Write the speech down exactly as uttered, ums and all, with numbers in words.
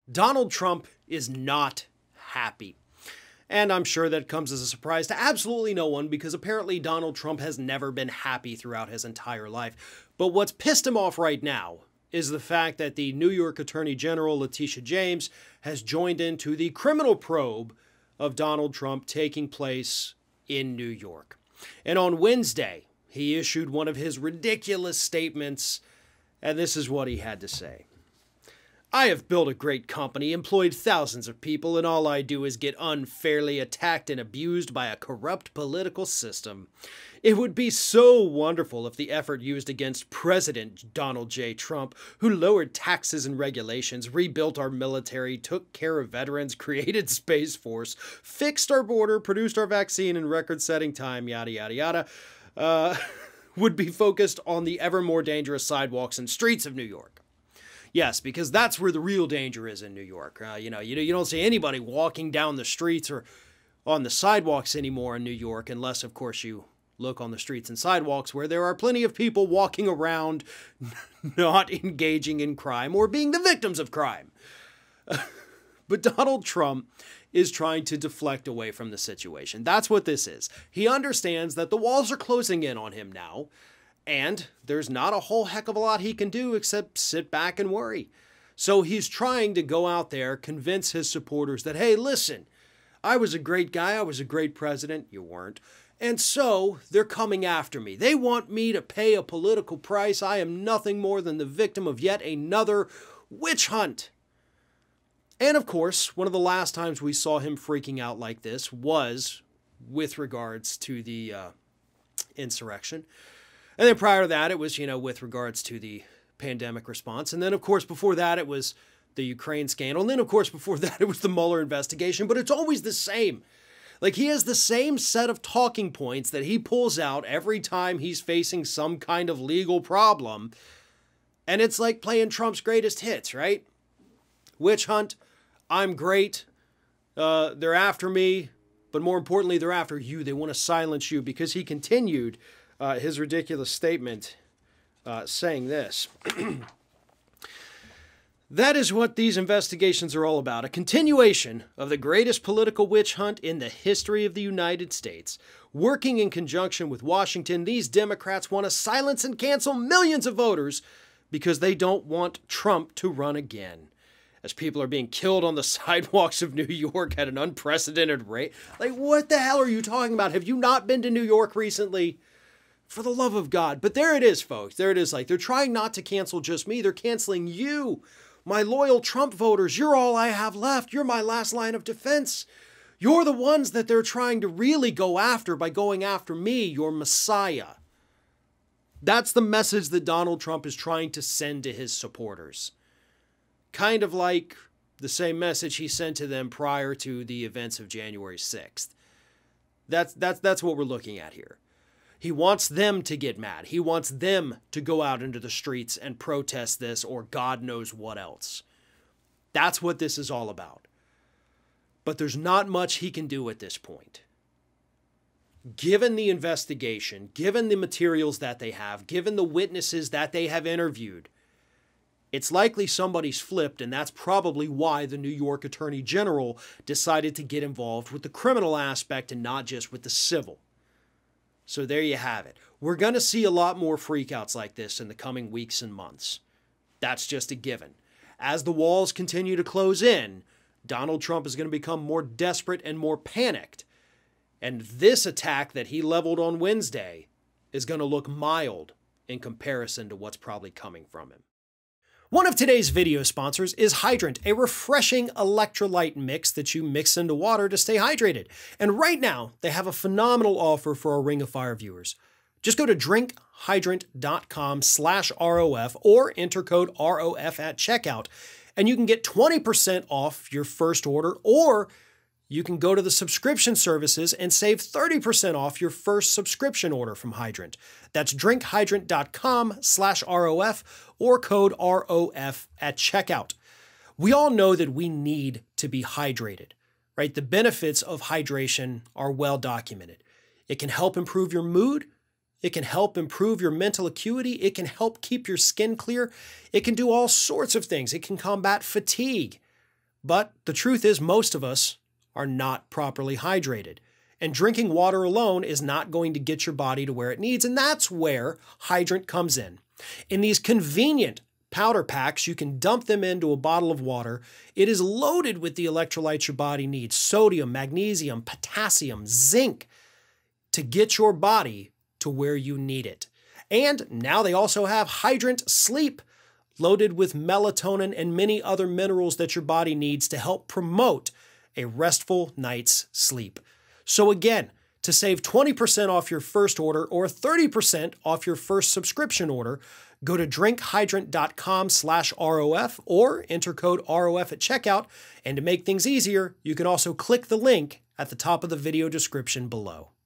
Donald Trump is not happy. And I'm sure that comes as a surprise to absolutely no one, because apparently Donald Trump has never been happy throughout his entire life. But what's pissed him off right now is the fact that the New York Attorney General, Letitia James, has joined into the criminal probe of Donald Trump taking place in New York. And on Wednesday, he issued one of his ridiculous statements, and this is what he had to say. I have built a great company, employed thousands of people, and all I do is get unfairly attacked and abused by a corrupt political system. It would be so wonderful if the effort used against President Donald J. Trump, who lowered taxes and regulations, rebuilt our military, took care of veterans, created Space Force, fixed our border, produced our vaccine in record-setting time, yada, yada, yada, uh, would be focused on the ever more dangerous sidewalks and streets of New York. Yes, because that's where the real danger is in New York. Uh, you know, you, you don't see anybody walking down the streets or on the sidewalks anymore in New York, unless, of course, you look on the streets and sidewalks where there are plenty of people walking around not engaging in crime or being the victims of crime. But Donald Trump is trying to deflect away from the situation. That's what this is. He understands that the walls are closing in on him now, and there's not a whole heck of a lot he can do except sit back and worry. So he's trying to go out there, convince his supporters that, hey, listen, I was a great guy, I was a great president, you weren't, and so they're coming after me. They want me to pay a political price. I am nothing more than the victim of yet another witch hunt. And of course, one of the last times we saw him freaking out like this was with regards to the uh, insurrection. And then prior to that, it was, you know, with regards to the pandemic response. And then, of course, before that, it was the Ukraine scandal. And then, of course, before that, it was the Mueller investigation. But it's always the same. Like, he has the same set of talking points that he pulls out every time he's facing some kind of legal problem. And it's like playing Trump's greatest hits, right? Witch hunt. I'm great. Uh, they're after me. But more importantly, they're after you. They want to silence you, because he continued Uh, his ridiculous statement uh, saying this. That is what these investigations are all about. A continuation of the greatest political witch hunt in the history of the United States. Working in conjunction with Washington, these Democrats want to silence and cancel millions of voters because they don't want Trump to run again. As people are being killed on the sidewalks of New York at an unprecedented rate. Like, what the hell are you talking about? Have you not been to New York recently? For the love of God. But there it is, folks. There it is. Like, they're trying not to cancel just me. They're canceling you, my loyal Trump voters. You're all I have left. You're my last line of defense. You're the ones that they're trying to really go after by going after me, your Messiah. That's the message that Donald Trump is trying to send to his supporters. Kind of like the same message he sent to them prior to the events of January sixth. That's, that's, that's what we're looking at here. He wants them to get mad. He wants them to go out into the streets and protest this or God knows what else. That's what this is all about. But there's not much he can do at this point. Given the investigation, given the materials that they have, given the witnesses that they have interviewed, it's likely somebody's flipped, and that's probably why the New York Attorney General decided to get involved with the criminal aspect and not just with the civil. So there you have it. We're going to see a lot more freakouts like this in the coming weeks and months. That's just a given. As the walls continue to close in, Donald Trump is going to become more desperate and more panicked. And this attack that he leveled on Wednesday is going to look mild in comparison to what's probably coming from him. One of today's video sponsors is Hydrant, a refreshing electrolyte mix that you mix into water to stay hydrated. And right now, they have a phenomenal offer for our Ring of Fire viewers. Just go to drinkhydrant.com slash ROF or enter code R O F at checkout, and you can get twenty percent off your first order, or you can go to the subscription services and save thirty percent off your first subscription order from Hydrant. That's drinkhydrant.com slash ROF or code R O F at checkout. We all know that we need to be hydrated, right? The benefits of hydration are well documented. It can help improve your mood. It can help improve your mental acuity. It can help keep your skin clear. It can do all sorts of things. It can combat fatigue. But the truth is most of us are not properly hydrated. And drinking water alone is not going to get your body to where it needs, and that's where Hydrant comes in. In these convenient powder packs, you can dump them into a bottle of water. It is loaded with the electrolytes your body needs: sodium, magnesium, potassium, zinc, to get your body to where you need it. And now they also have Hydrant Sleep, loaded with melatonin and many other minerals that your body needs to help promote a restful night's sleep. So again, to save twenty percent off your first order or thirty percent off your first subscription order, go to drinkhydrant.com slash ROF or enter code R O F at checkout. And to make things easier, you can also click the link at the top of the video description below.